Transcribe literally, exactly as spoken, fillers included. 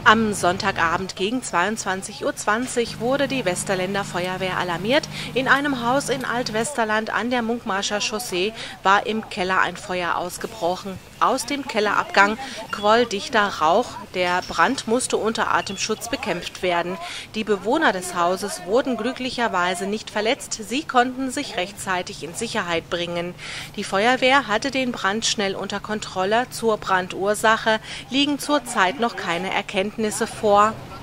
Am Sonntagabend gegen zweiundzwanzig Uhr zwanzig wurde die Westerländer Feuerwehr alarmiert. In einem Haus in Alt-Westerland an der Munkmarscher Chaussee war im Keller ein Feuer ausgebrochen. Aus dem Kellerabgang quoll dichter Rauch. Der Brand musste unter Atemschutz bekämpft werden. Die Bewohner des Hauses wurden glücklicherweise nicht verletzt. Sie konnten sich rechtzeitig in Sicherheit bringen. Die Feuerwehr hatte den Brand schnell unter Kontrolle. Zur Brandursache liegen zurzeit noch keine Erkenntnisse vor.